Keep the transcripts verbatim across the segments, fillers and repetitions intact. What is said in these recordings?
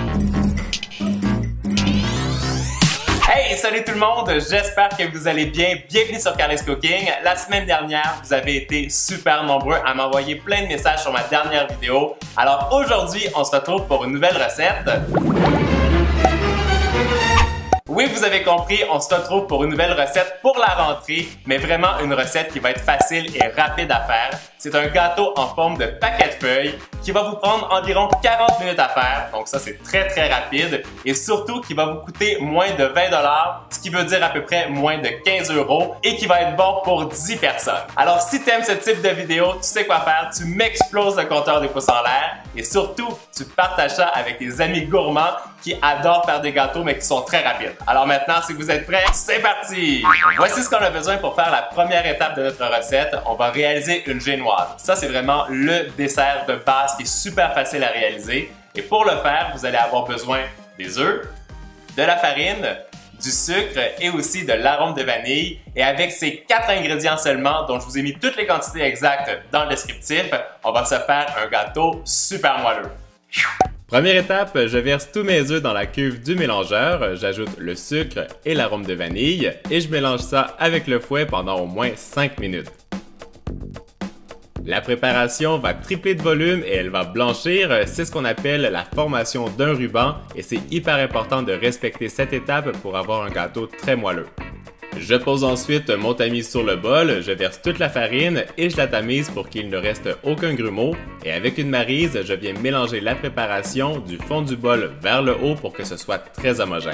Hey, salut tout le monde, j'espère que vous allez bien. Bienvenue sur Carly's Cooking. La semaine dernière, vous avez été super nombreux à m'envoyer plein de messages sur ma dernière vidéo. Alors aujourd'hui, on se retrouve pour une nouvelle recette. Oui, vous avez compris, on se retrouve pour une nouvelle recette pour la rentrée, mais vraiment une recette qui va être facile et rapide à faire. C'est un gâteau en forme de paquet de feuilles qui va vous prendre environ quarante minutes à faire, donc ça c'est très très rapide, et surtout qui va vous coûter moins de vingt dollars, ce qui veut dire à peu près moins de quinze euros, et qui va être bon pour dix personnes. Alors si tu aimes ce type de vidéo, tu sais quoi faire, tu m'exploses le compteur des pouces en l'air, et surtout, tu partages ça avec tes amis gourmands qui adorent faire des gâteaux mais qui sont très rapides. Alors maintenant, si vous êtes prêts, c'est parti! Voici ce qu'on a besoin pour faire la première étape de notre recette. On va réaliser une génoise. Ça, c'est vraiment le dessert de base qui est super facile à réaliser. Et pour le faire, vous allez avoir besoin des œufs, de la farine, du sucre et aussi de l'arôme de vanille. Et avec ces quatre ingrédients seulement, dont je vous ai mis toutes les quantités exactes dans le descriptif, on va se faire un gâteau super moelleux. Première étape, je verse tous mes œufs dans la cuve du mélangeur, j'ajoute le sucre et l'arôme de vanille et je mélange ça avec le fouet pendant au moins cinq minutes. La préparation va tripler de volume et elle va blanchir, c'est ce qu'on appelle la formation d'un ruban et c'est hyper important de respecter cette étape pour avoir un gâteau très moelleux. Je pose ensuite mon tamis sur le bol, je verse toute la farine et je la tamise pour qu'il ne reste aucun grumeau. Et avec une maryse, je viens mélanger la préparation du fond du bol vers le haut pour que ce soit très homogène.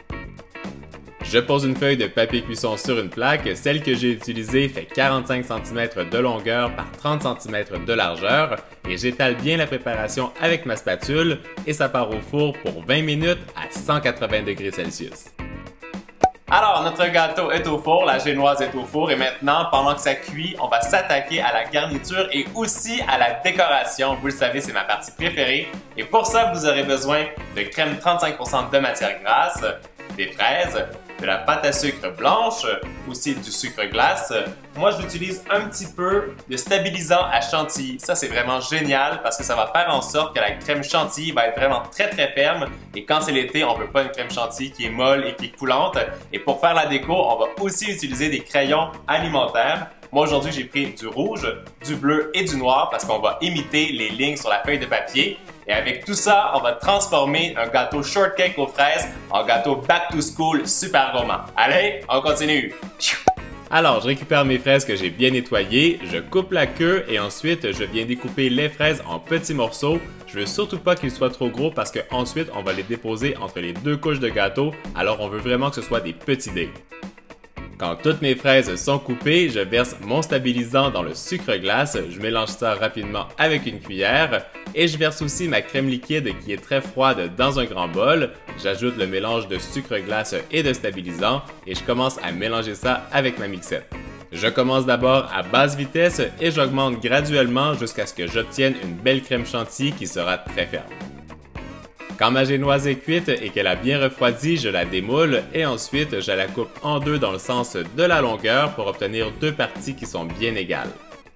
Je pose une feuille de papier cuisson sur une plaque, celle que j'ai utilisée fait quarante-cinq centimètres de longueur par trente centimètres de largeur et j'étale bien la préparation avec ma spatule et ça part au four pour vingt minutes à cent quatre-vingts degrés Celsius. Alors, notre gâteau est au four, la génoise est au four et maintenant, pendant que ça cuit, on va s'attaquer à la garniture et aussi à la décoration. Vous le savez, c'est ma partie préférée. Et pour ça, vous aurez besoin de crème trente-cinq pour cent de matière grasse, des fraises, de la pâte à sucre blanche, aussi du sucre glace. Moi, j'utilise un petit peu de stabilisant à chantilly. Ça, c'est vraiment génial parce que ça va faire en sorte que la crème chantilly va être vraiment très très ferme. Et quand c'est l'été, on veut pas une crème chantilly qui est molle et qui est coulante. Et pour faire la déco, on va aussi utiliser des crayons alimentaires. Moi, aujourd'hui, j'ai pris du rouge, du bleu et du noir parce qu'on va imiter les lignes sur la feuille de papier. Et avec tout ça, on va transformer un gâteau shortcake aux fraises en gâteau back to school super gourmand. Allez, on continue! Alors, je récupère mes fraises que j'ai bien nettoyées, je coupe la queue et ensuite je viens découper les fraises en petits morceaux. Je veux surtout pas qu'ils soient trop gros parce qu'ensuite on va les déposer entre les deux couches de gâteau, alors on veut vraiment que ce soit des petits dés. Quand toutes mes fraises sont coupées, je verse mon stabilisant dans le sucre glace, je mélange ça rapidement avec une cuillère et je verse aussi ma crème liquide qui est très froide dans un grand bol. J'ajoute le mélange de sucre glace et de stabilisant et je commence à mélanger ça avec ma mixette. Je commence d'abord à basse vitesse et j'augmente graduellement jusqu'à ce que j'obtienne une belle crème chantilly qui sera très ferme. Quand ma génoise est cuite et qu'elle a bien refroidi, je la démoule et ensuite je la coupe en deux dans le sens de la longueur pour obtenir deux parties qui sont bien égales.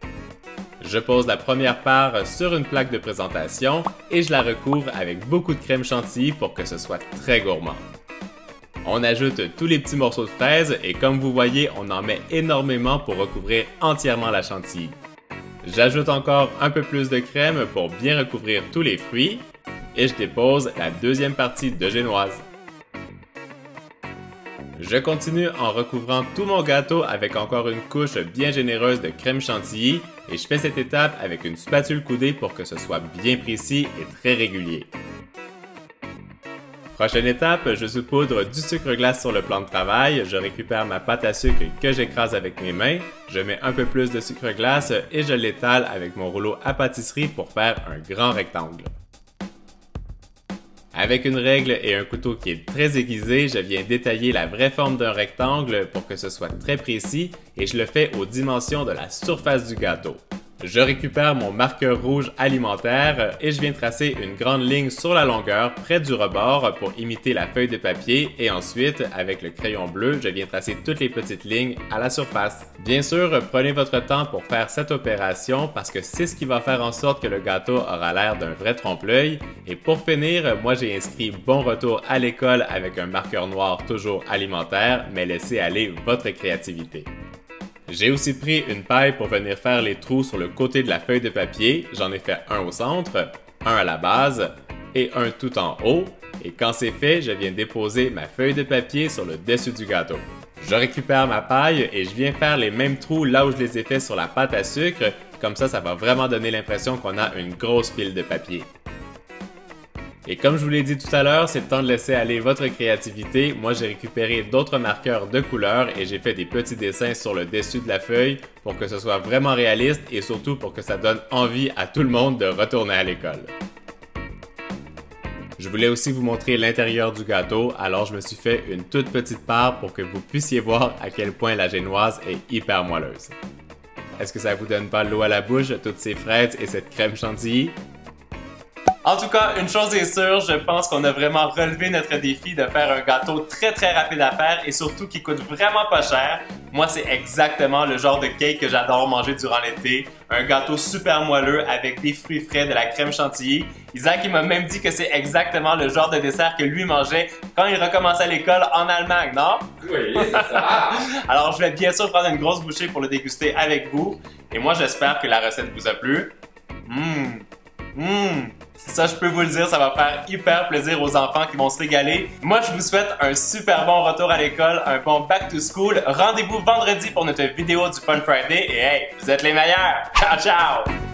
Je pose la première part sur une plaque de présentation et je la recouvre avec beaucoup de crème chantilly pour que ce soit très gourmand. On ajoute tous les petits morceaux de fraises et comme vous voyez, on en met énormément pour recouvrir entièrement la chantilly. J'ajoute encore un peu plus de crème pour bien recouvrir tous les fruits. Et je dépose la deuxième partie de génoise. Je continue en recouvrant tout mon gâteau avec encore une couche bien généreuse de crème chantilly et je fais cette étape avec une spatule coudée pour que ce soit bien précis et très régulier. Prochaine étape, je saupoudre du sucre glace sur le plan de travail, je récupère ma pâte à sucre que j'écrase avec mes mains, je mets un peu plus de sucre glace et je l'étale avec mon rouleau à pâtisserie pour faire un grand rectangle. Avec une règle et un couteau qui est très aiguisé, je viens détailler la vraie forme d'un rectangle pour que ce soit très précis et je le fais aux dimensions de la surface du gâteau. Je récupère mon marqueur rouge alimentaire et je viens tracer une grande ligne sur la longueur près du rebord pour imiter la feuille de papier et ensuite, avec le crayon bleu, je viens tracer toutes les petites lignes à la surface. Bien sûr, prenez votre temps pour faire cette opération parce que c'est ce qui va faire en sorte que le gâteau aura l'air d'un vrai trompe-l'œil. Et pour finir, moi j'ai inscrit bon retour à l'école avec un marqueur noir toujours alimentaire, mais laissez aller votre créativité. J'ai aussi pris une paille pour venir faire les trous sur le côté de la feuille de papier. J'en ai fait un au centre, un à la base et un tout en haut. Et quand c'est fait, je viens déposer ma feuille de papier sur le dessus du gâteau. Je récupère ma paille et je viens faire les mêmes trous là où je les ai fait sur la pâte à sucre. Comme ça, ça va vraiment donner l'impression qu'on a une grosse pile de papier. Et comme je vous l'ai dit tout à l'heure, c'est le temps de laisser aller votre créativité. Moi, j'ai récupéré d'autres marqueurs de couleur et j'ai fait des petits dessins sur le dessus de la feuille pour que ce soit vraiment réaliste et surtout pour que ça donne envie à tout le monde de retourner à l'école. Je voulais aussi vous montrer l'intérieur du gâteau, alors je me suis fait une toute petite part pour que vous puissiez voir à quel point la génoise est hyper moelleuse. Est-ce que ça vous donne pas l'eau à la bouche, toutes ces fraises et cette crème chantilly? En tout cas, une chose est sûre, je pense qu'on a vraiment relevé notre défi de faire un gâteau très très rapide à faire et surtout qui coûte vraiment pas cher. Moi, c'est exactement le genre de cake que j'adore manger durant l'été. Un gâteau super moelleux avec des fruits frais, de la crème chantilly. Isaac, il m'a même dit que c'est exactement le genre de dessert que lui mangeait quand il recommençait à l'école en Allemagne, non? Oui, c'est ça! Alors, je vais bien sûr prendre une grosse bouchée pour le déguster avec vous. Et moi, j'espère que la recette vous a plu. Mmm! Mmm! Ça, je peux vous le dire, ça va faire hyper plaisir aux enfants qui vont se régaler. Moi, je vous souhaite un super bon retour à l'école, un bon back to school. Rendez-vous vendredi pour notre vidéo du Fun Friday et hey, vous êtes les meilleurs! Ciao, ciao!